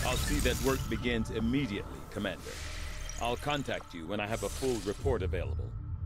I'll see that work begins immediately, Commander. I'll contact you when I have a full report available.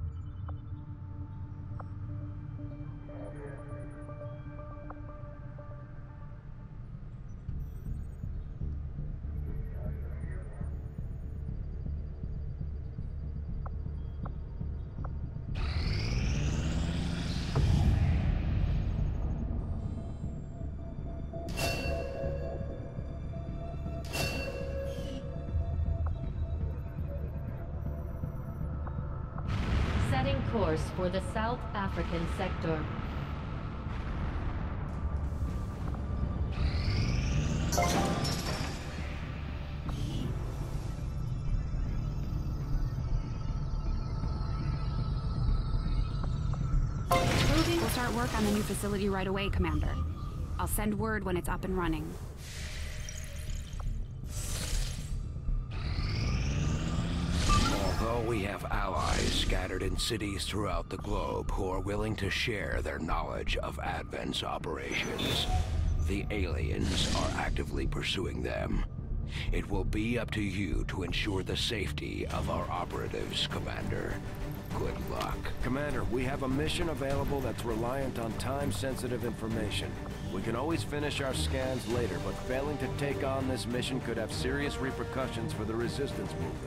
Setting course for the South African sector. We'll start work on the new facility right away, Commander. I'll send word when it's up and running. Although we have allies scattered in cities throughout the globe who are willing to share their knowledge of Advent's operations, the aliens are actively pursuing them. It will be up to you to ensure the safety of our operatives, Commander. Good luck. Commander, we have a mission available that's reliant on time-sensitive information. We can always finish our scans later, but failing to take on this mission could have serious repercussions for the Resistance movement.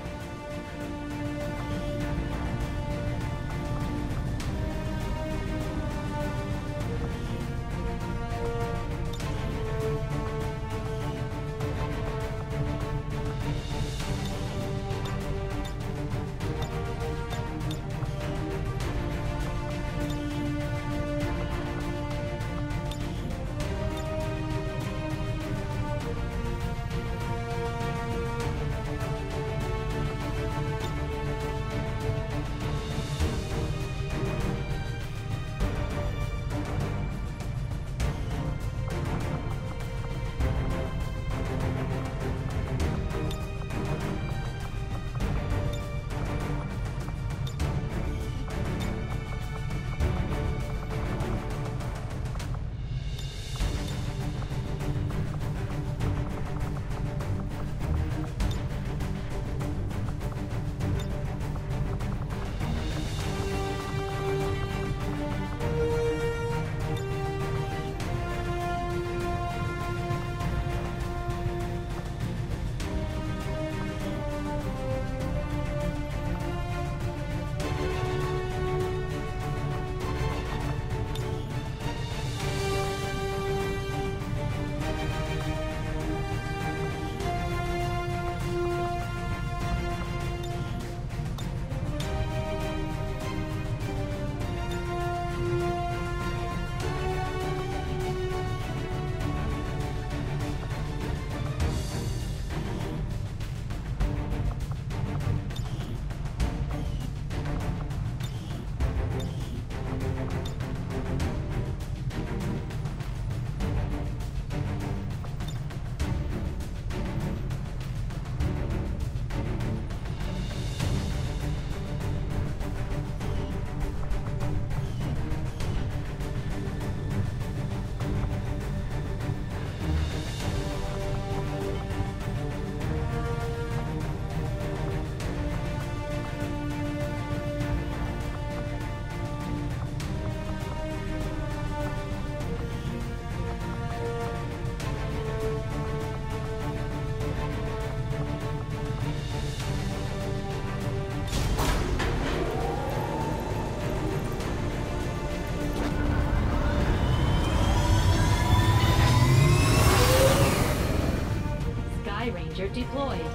Ranger deployed.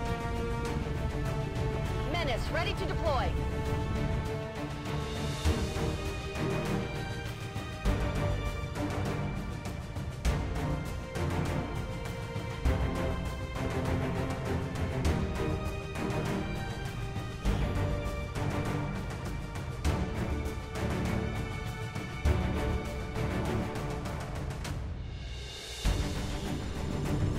Menace, ready to deploy.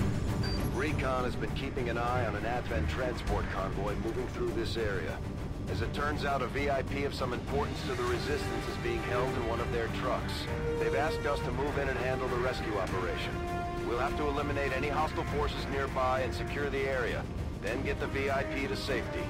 Recon has been keeping an eye on an Advent transport convoy moving through this area. As it turns out, a VIP of some importance to the Resistance is being held in one of their trucks. They've asked us to move in and handle the rescue operation. We'll have to eliminate any hostile forces nearby and secure the area, then get the VIP to safety.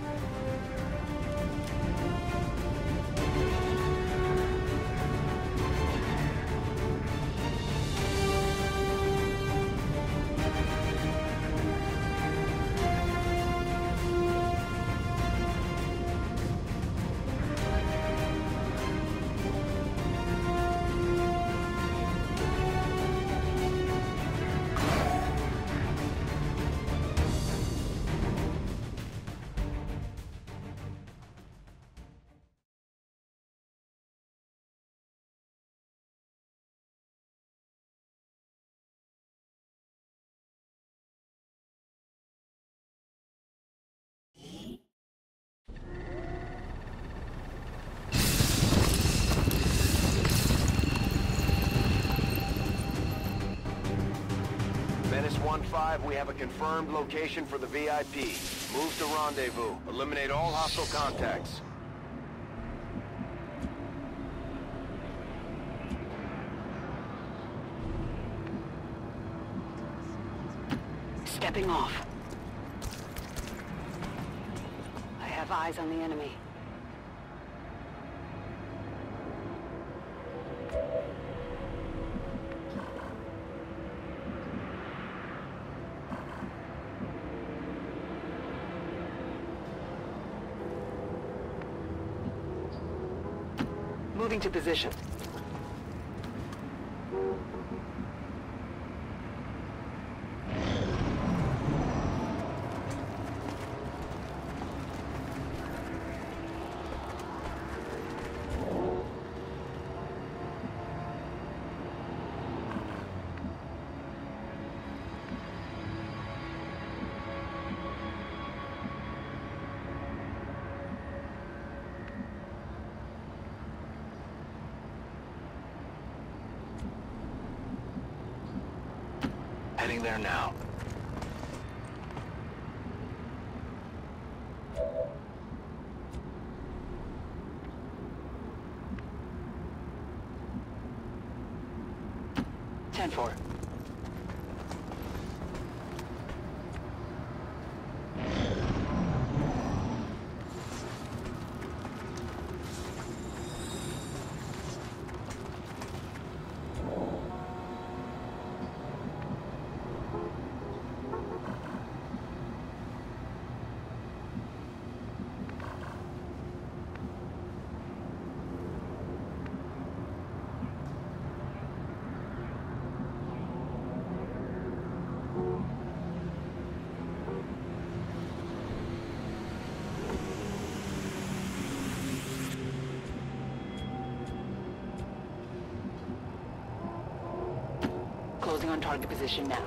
Menace 1-5, we have a confirmed location for the VIP. Move to rendezvous. Eliminate all hostile contacts. Stepping off. I have eyes on the enemy. Moving to position. Heading there now. Ten-4. Closing on target position now.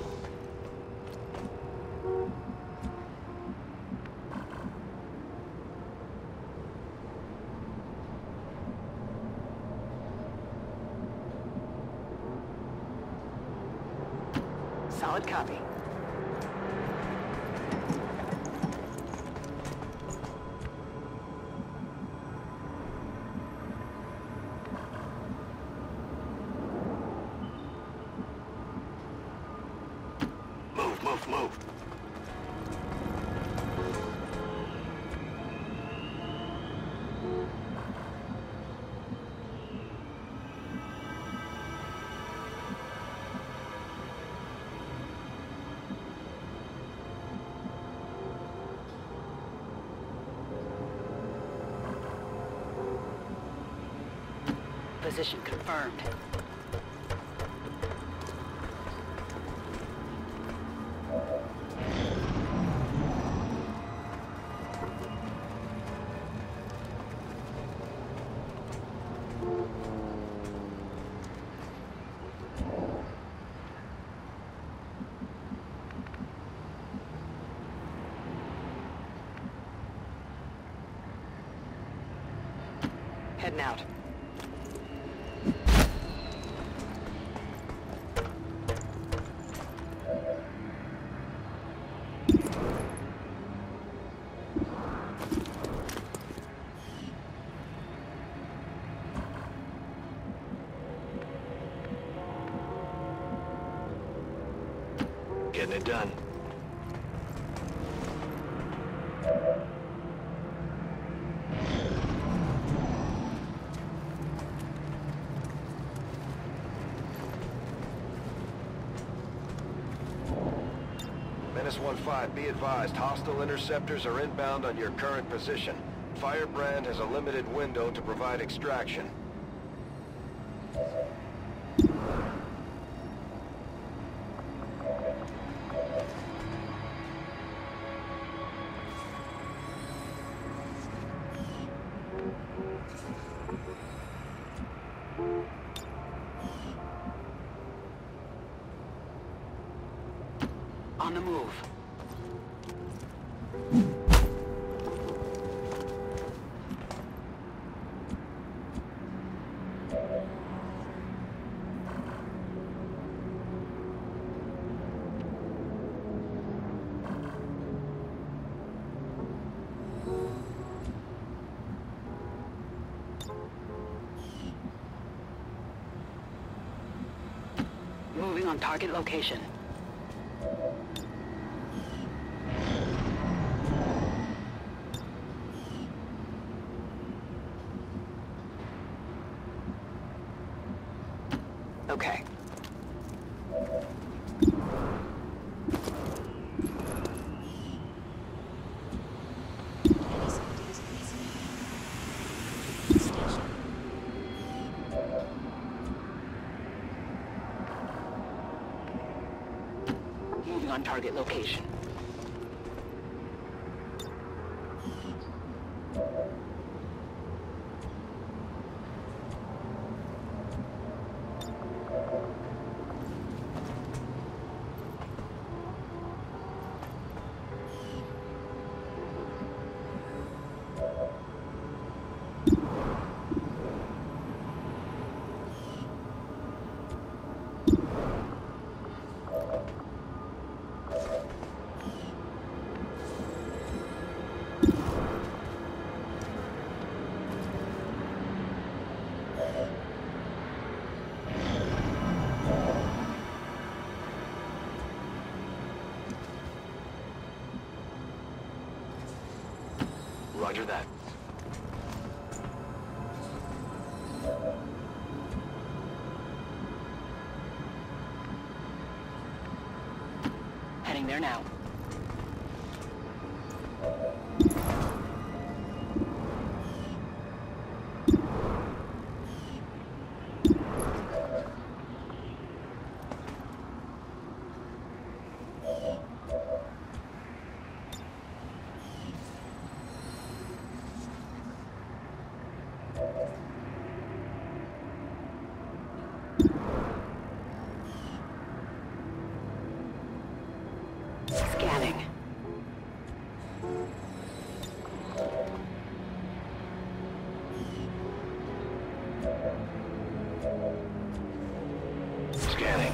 Solid copy. Move. Position confirmed. Heading out. Getting it done. Menace 1-5, be advised, hostile interceptors are inbound on your current position. Firebrand has a limited window to provide extraction. On the move. Moving on target location. Okay. Moving on target location. Roger that. Heading there now. Scanning. Scanning.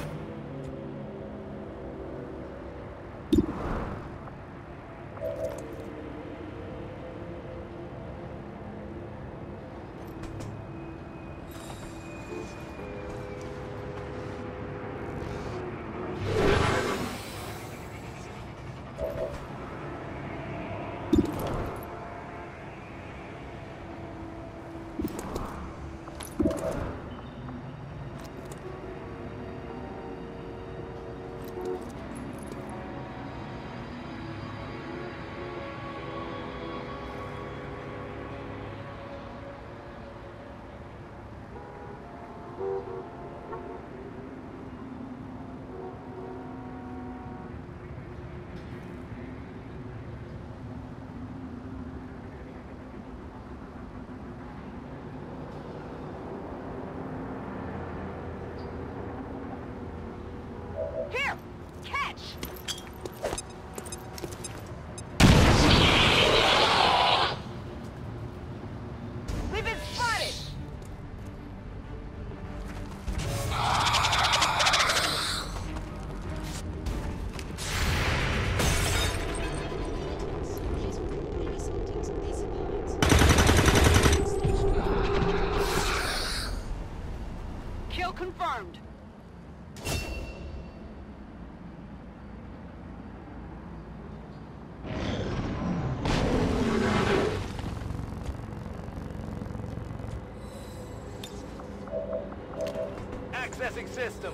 system.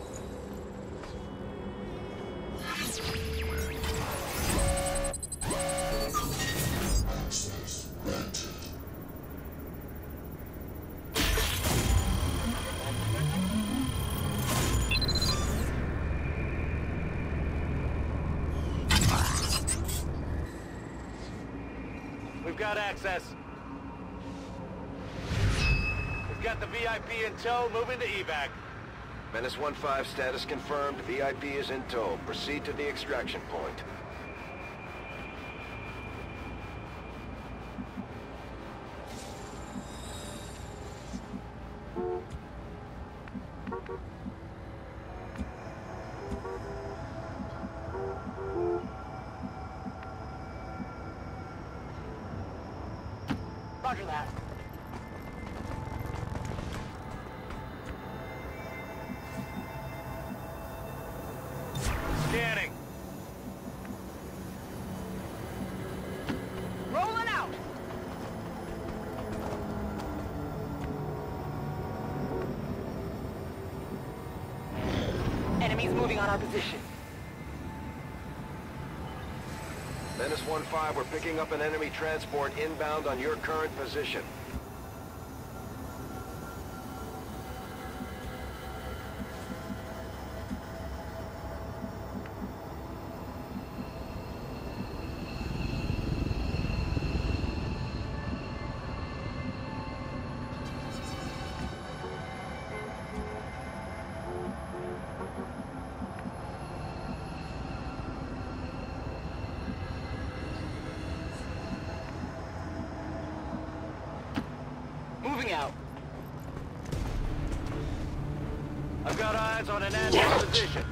We've got access. We've got the VIP in tow, moving to evac. Menace 1-5, status confirmed. VIP is in tow. Proceed to the extraction point. Roger that. Scanning. Rolling out! Enemies moving on our position. Menace 1-5, we're picking up an enemy transport inbound on your current position. Moving out. I've got eyes on an admin position.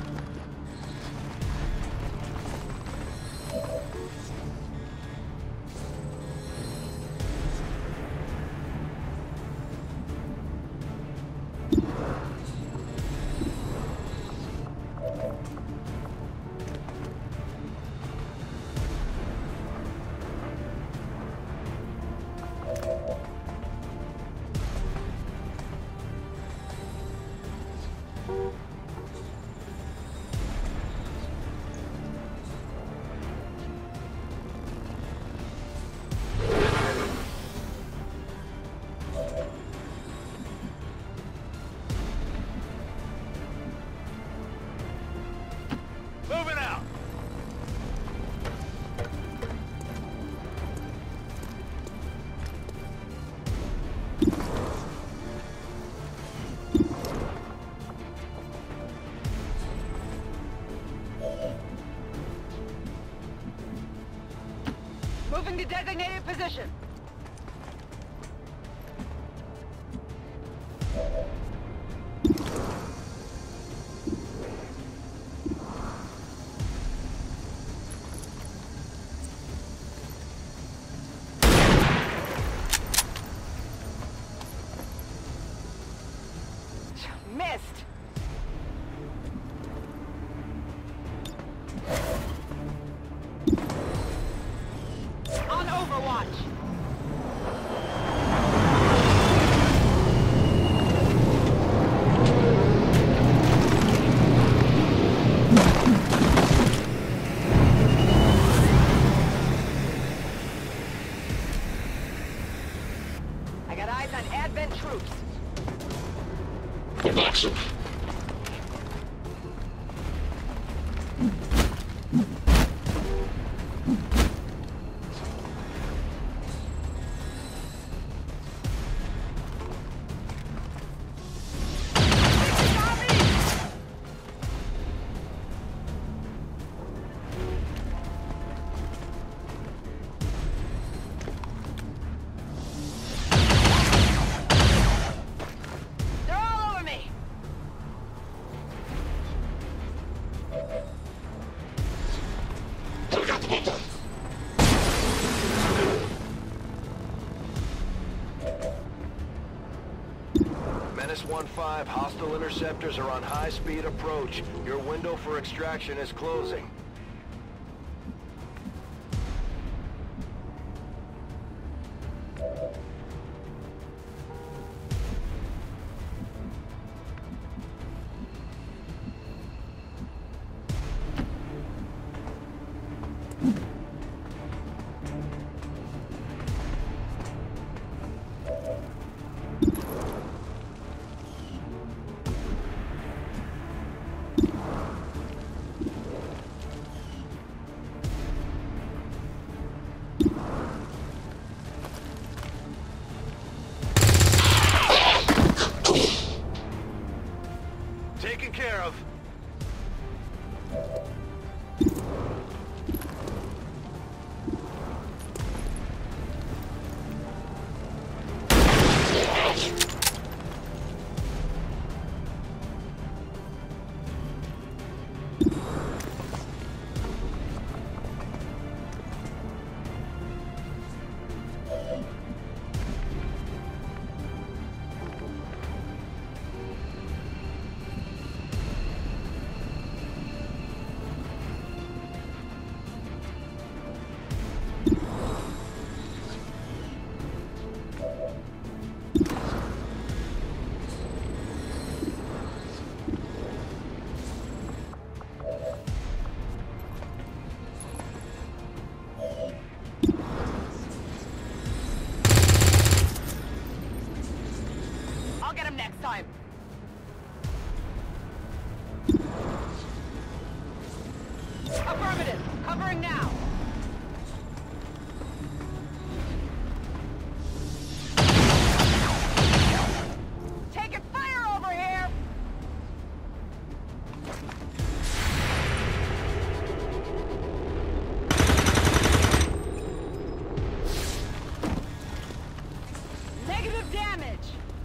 Moving out. Moving to designated position. Missed. On Overwatch. I got eyes on Advent troops. They're all over me. Menace 1-5, hostile interceptors are on high-speed approach. Your window for extraction is closing. Firing now! Taking fire over here! Negative damage!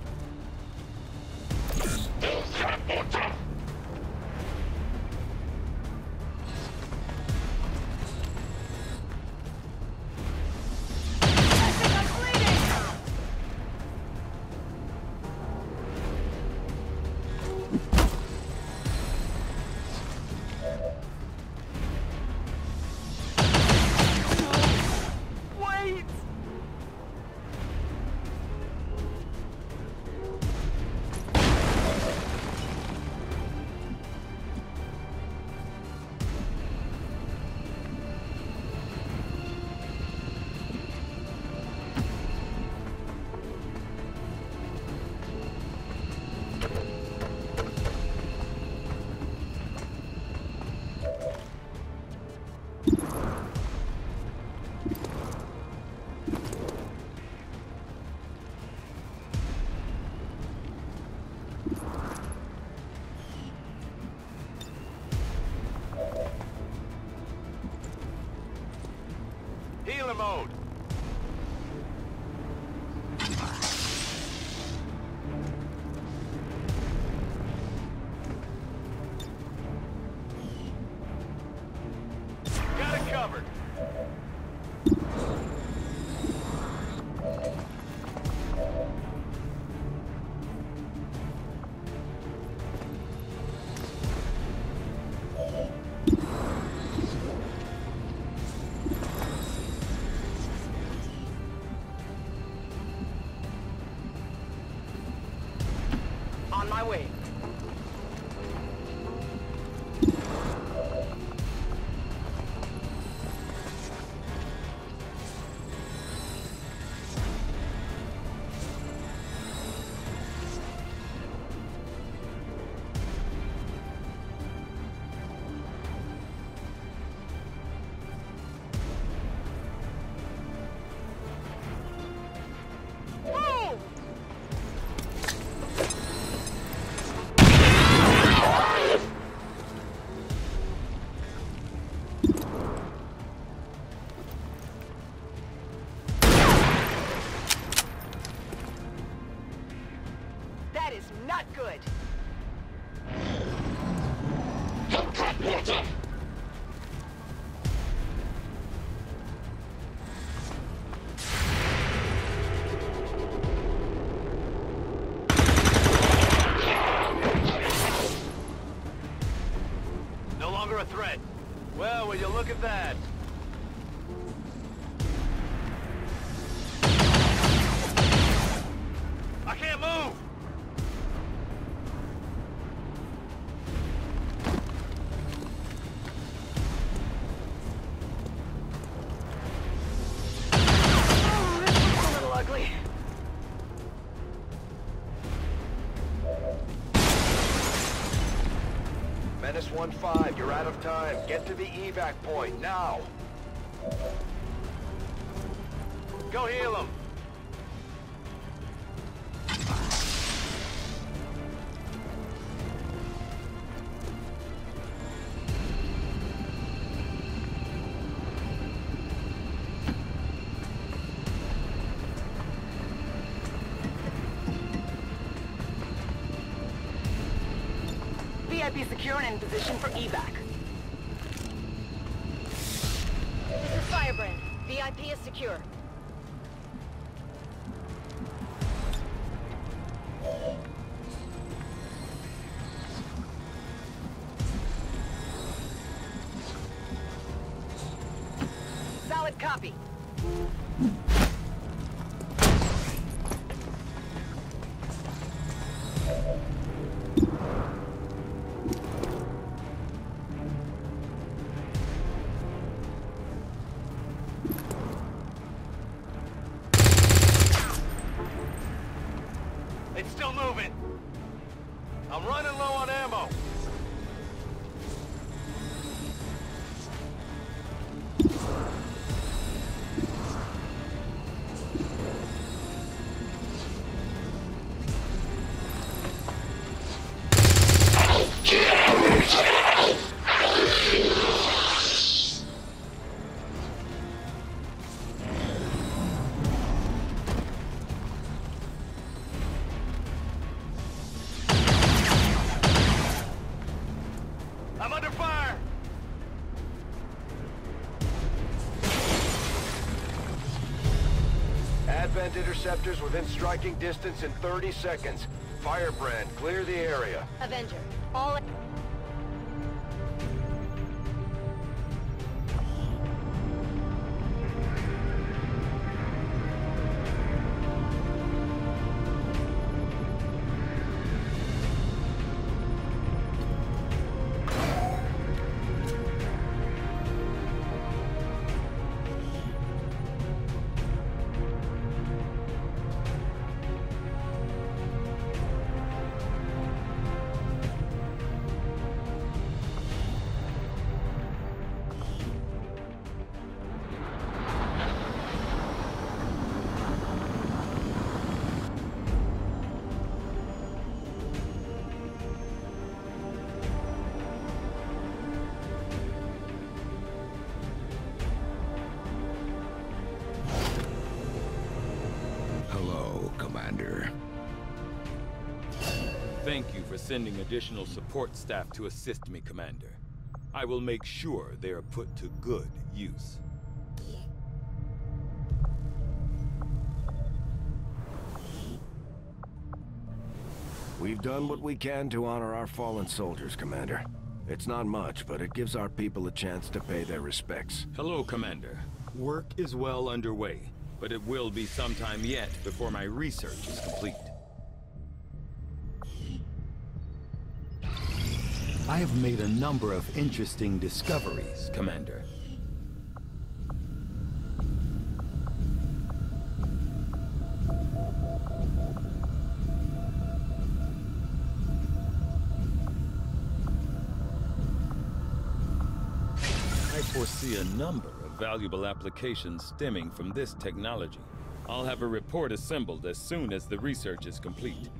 Healer mode. Got it covered. On my way. Move! That is not good. No longer a threat. Well, will you look at that? I can't move! Oh, this looks a little ugly. Menace 1-5, you're out of time. Get to the evac point, now! Go heal him. VIP secure and in position for evac. This is Firebrand. VIP is secure. Solid copy. It's still moving. I'm running low on ammo. I'm under fire! Advent interceptors within striking distance in 30 seconds. Firebrand, clear the area. Avenger, all... Thank you for sending additional support staff to assist me, Commander. I will make sure they are put to good use. We've done what we can to honor our fallen soldiers, Commander. It's not much, but it gives our people a chance to pay their respects. Hello, Commander. Work is well underway, but it will be some time yet before my research is complete. I have made a number of interesting discoveries, Commander. I foresee a number of valuable applications stemming from this technology. I'll have a report assembled as soon as the research is complete.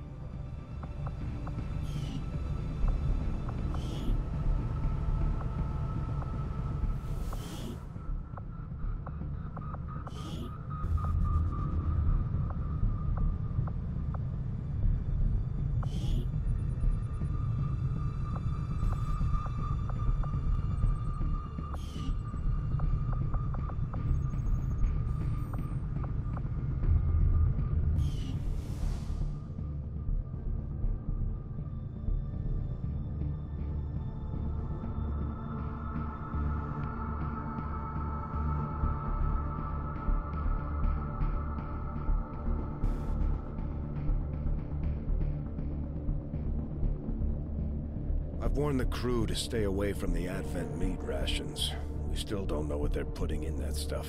I've warned the crew to stay away from the Advent meat rations. We still don't know what they're putting in that stuff.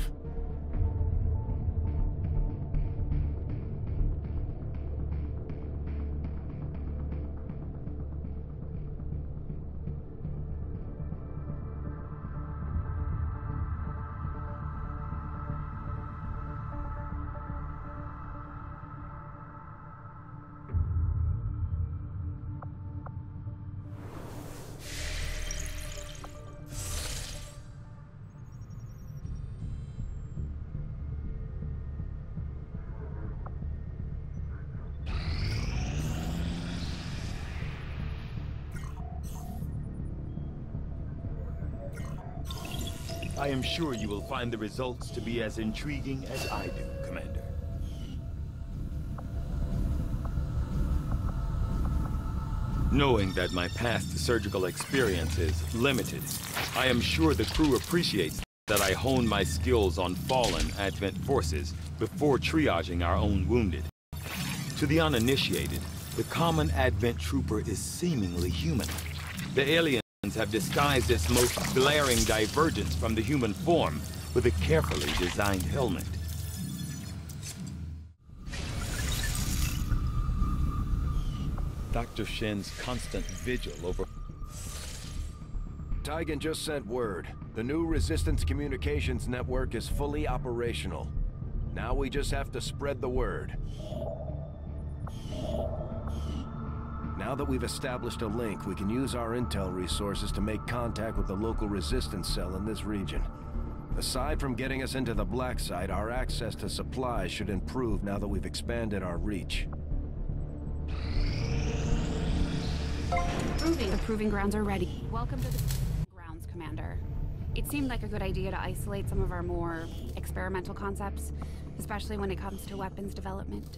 I am sure you will find the results to be as intriguing as I do, Commander. Knowing that my past surgical experience is limited, I am sure the crew appreciates that I hone my skills on fallen Advent forces before triaging our own wounded. To the uninitiated, the common Advent trooper is seemingly human. The aliens have disguised its most glaring divergence from the human form with a carefully designed helmet. Dr. Shen's constant vigil over... Tygan just sent word. The new Resistance Communications network is fully operational. Now we just have to spread the word. Now that we've established a link, we can use our intel resources to make contact with the local resistance cell in this region. Aside from getting us into the black site, our access to supplies should improve now that we've expanded our reach. The proving grounds are ready. Welcome to the grounds, Commander. It seemed like a good idea to isolate some of our more experimental concepts, especially when it comes to weapons development.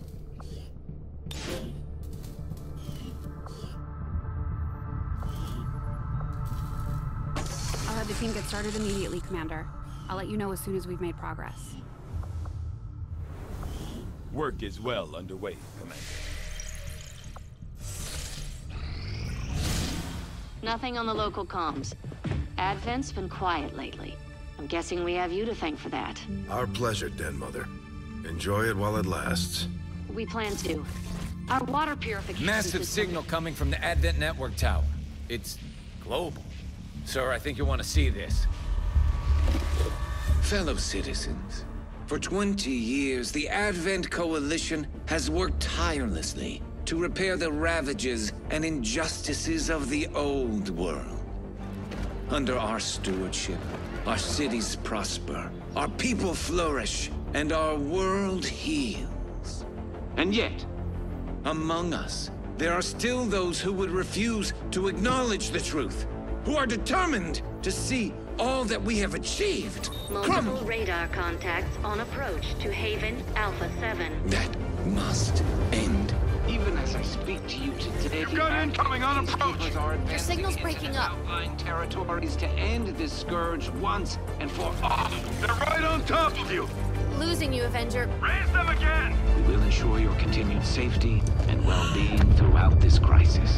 I'll have the team get started immediately, Commander. I'll let you know as soon as we've made progress. Work is well underway, Commander. Nothing on the local comms. Advent's been quiet lately. I'm guessing we have you to thank for that. Our pleasure, Den Mother. Enjoy it while it lasts. We plan to. Our water purification Massive system... signal coming from the Advent network tower. It's global. Sir, I think you'll want to see this. Fellow citizens, for 20 years, the Advent Coalition has worked tirelessly to repair the ravages and injustices of the old world. Under our stewardship, our cities prosper, our people flourish, and our world heals. And yet, among us, there are still those who would refuse to acknowledge the truth, who are determined to see all that we have achieved. Multiple radar contacts on approach to Haven Alpha 7. That must end. Even as I speak to you today, You've got incoming on approach. Your signal's breaking up. Outlying territories to end this scourge once and for all. They're right on top of you. Losing you, Avenger. Raise them again. We will ensure your continued safety and well-being throughout this crisis.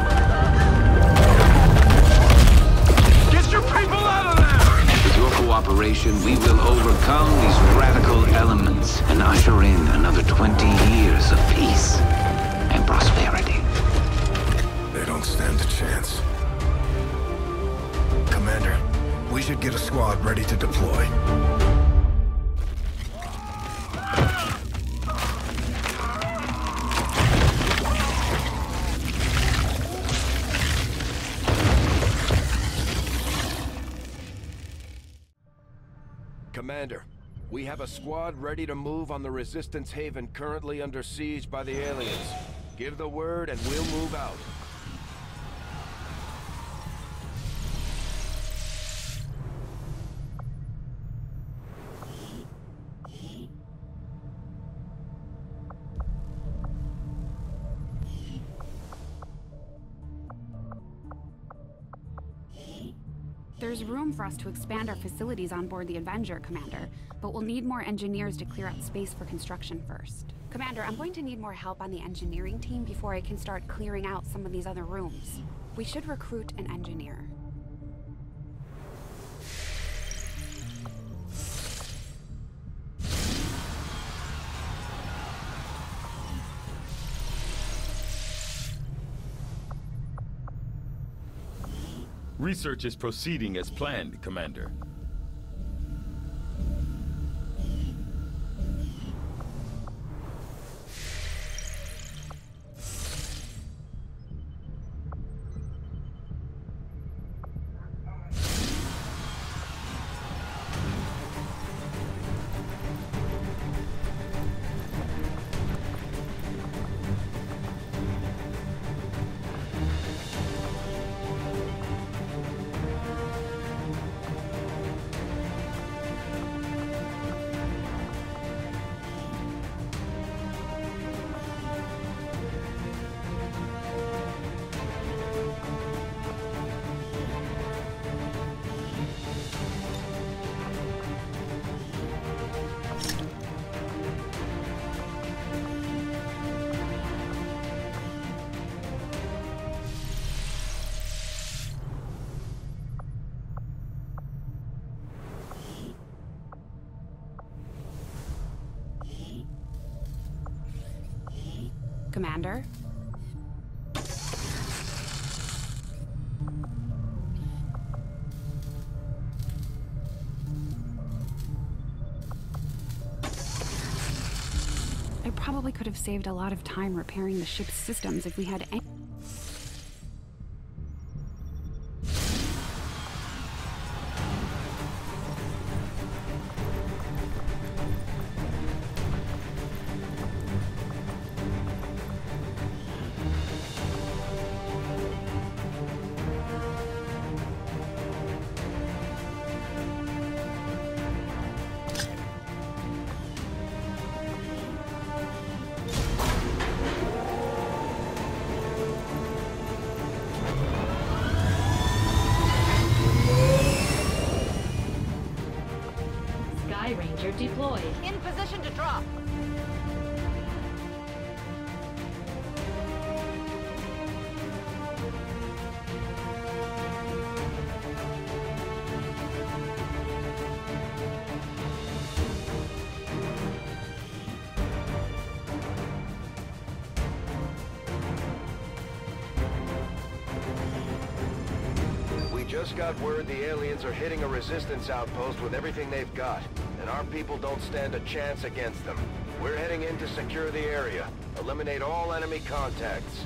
Get your people out of there! With your cooperation, we will overcome these radical elements and usher in another 20 years of peace and prosperity. They don't stand a chance. Commander, we should get a squad ready to deploy. Commander, we have a squad ready to move on the Resistance Haven currently under siege by the aliens. Give the word and we'll move out. There's room for us to expand our facilities on board the Avenger, Commander, but we'll need more engineers to clear out space for construction first. Commander, I'm going to need more help on the engineering team before I can start clearing out some of these other rooms. We should recruit an engineer. Research is proceeding as planned, Commander. Commander? I probably could have saved a lot of time repairing the ship's systems if we had any... deployed. In position to drop. Just got word the aliens are hitting a resistance outpost with everything they've got, and our people don't stand a chance against them. We're heading in to secure the area. Eliminate all enemy contacts.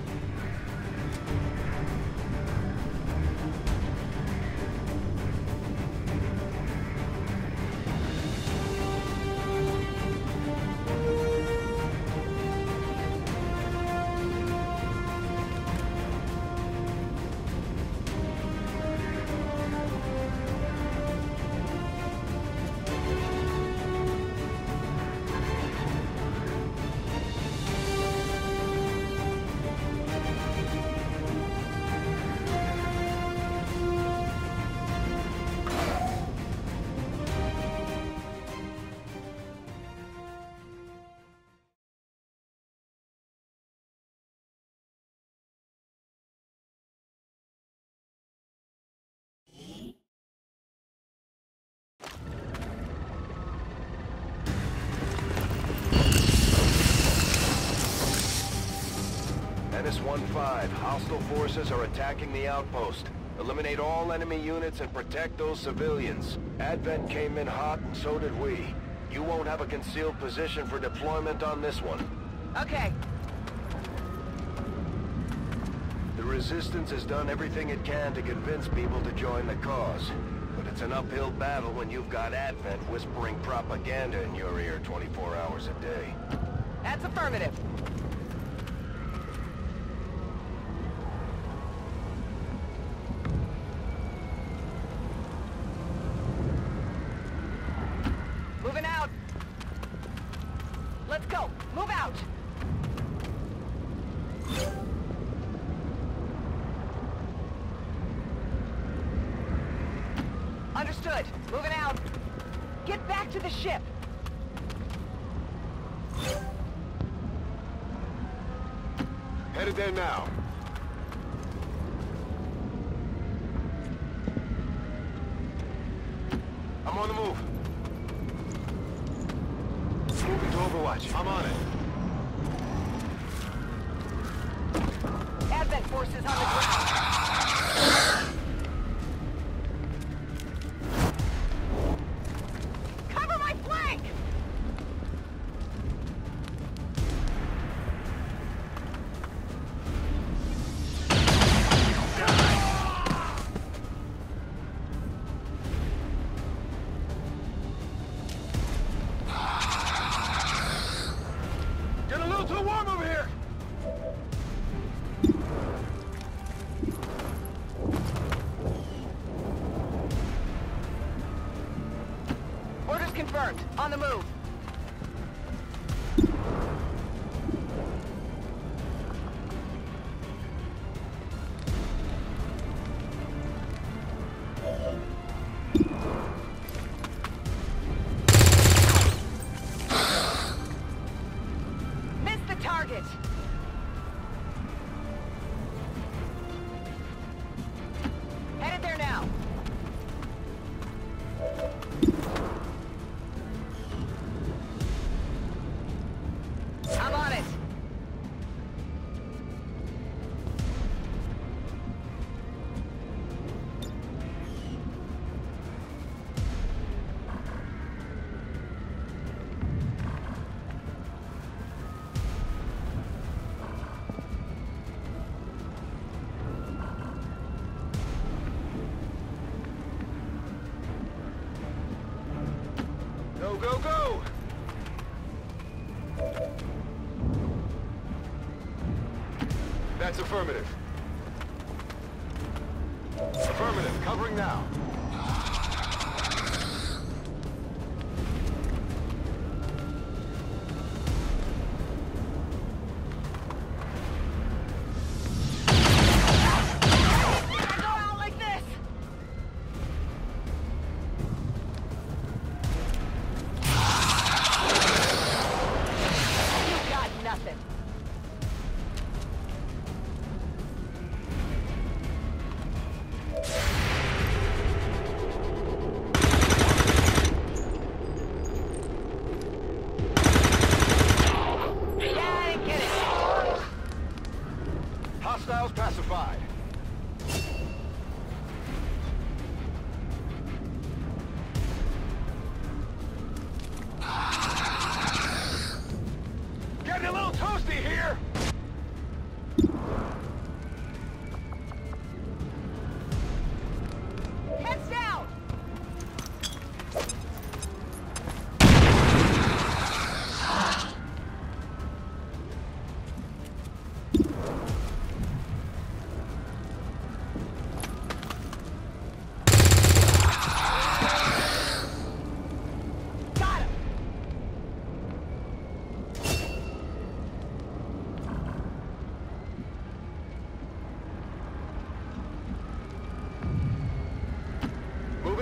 Menace-1-5, hostile forces are attacking the outpost. Eliminate all enemy units and protect those civilians. Advent came in hot and so did we. You won't have a concealed position for deployment on this one. Okay. The Resistance has done everything it can to convince people to join the cause. But it's an uphill battle when you've got Advent whispering propaganda in your ear 24 hours a day. That's affirmative. Moving out. Let's go. Move out. Understood. Moving out. Get back to the ship. Headed there now. I'm on the move. Moving to Overwatch. I'm on it. Advent forces on the ground. Cover my flank! Get a little too warm over here! Orders confirmed. On the move. Missed the target. Headed there now. I'm on it. Go, go, go! That's affirmative. Affirmative, covering now. Go out like this.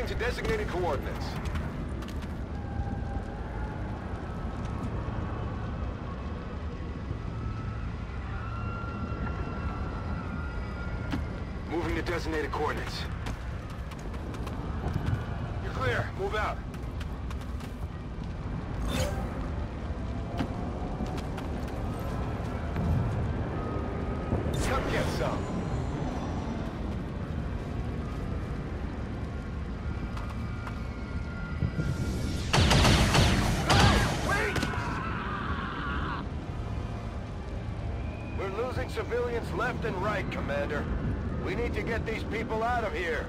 to designated coordinates. Moving to designated coordinates. You're clear. Move out. Come get some. We're losing civilians left and right, Commander. We need to get these people out of here.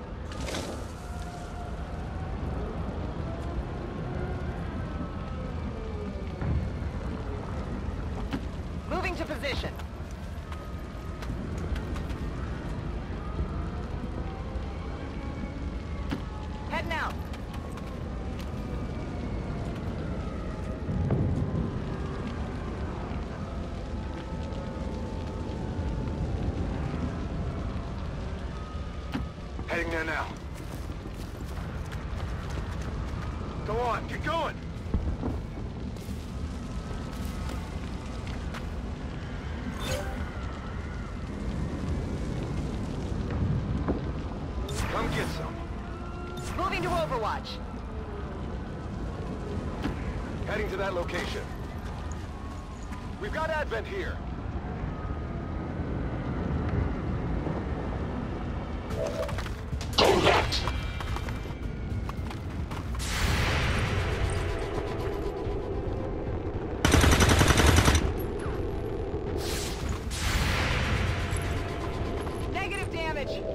Moving to position. Heading out. Heading there now. Go on, get going! Come get some. Moving to Overwatch. Heading to that location. We've got Advent here. Negative damage.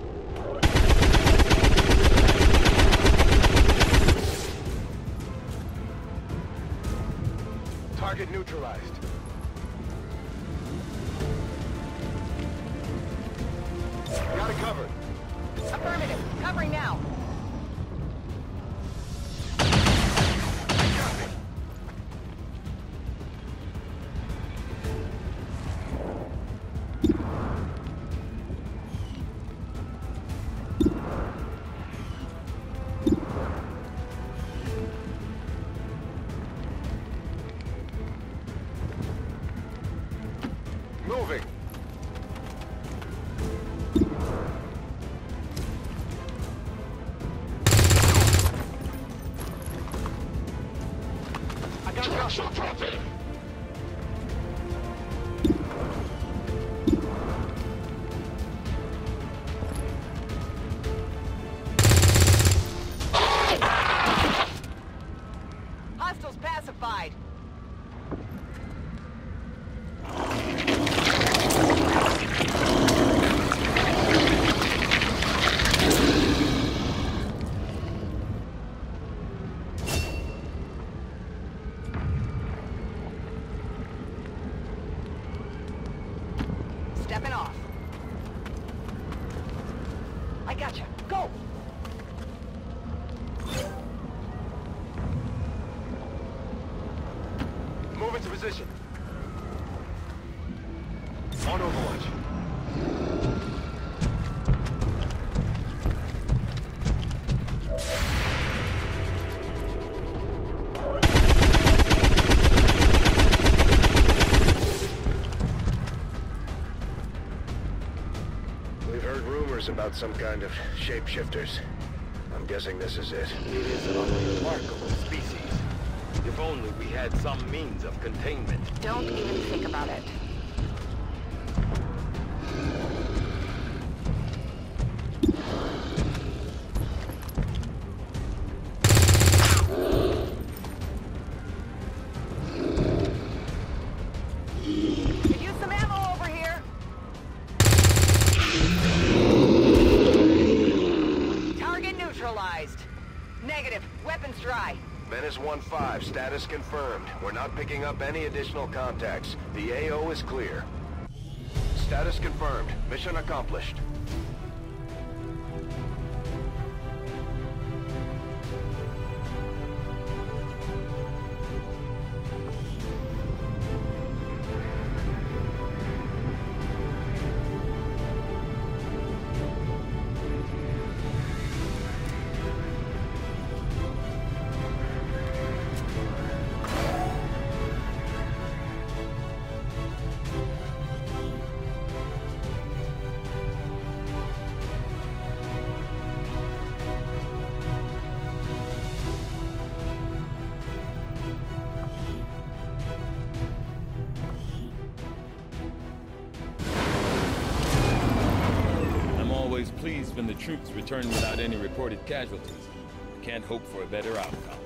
Target neutralized. Got it covered. Affirmative. Covering now. Copy. Moving. I got Joshua dropping. Hostiles pacified. Stepping off. I gotcha. Go! Move into position. On Overwatch. We've heard rumors about some kind of shapeshifters. I'm guessing this is it. It is an unremarkable species. If only we had some means of containment. Don't even think about it. Could use some ammo over here. Target neutralized. Negative. Weapons dry. Menace 1-5, status confirmed. We're not picking up any additional contacts. The AO is clear. Status confirmed. Mission accomplished. when the troops return without any reported casualties. I can't hope for a better outcome.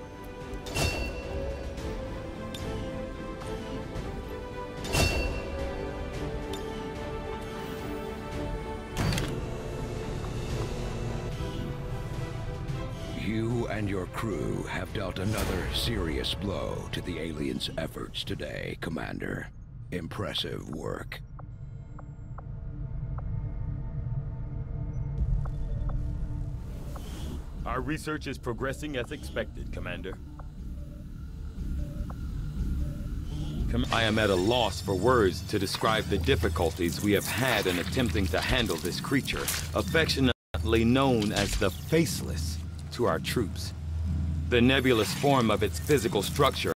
You and your crew have dealt another serious blow to the aliens' efforts today, Commander. Impressive work. Our research is progressing as expected, Commander. I am at a loss for words to describe the difficulties we have had in attempting to handle this creature, affectionately known as the Faceless to our troops. The nebulous form of its physical structure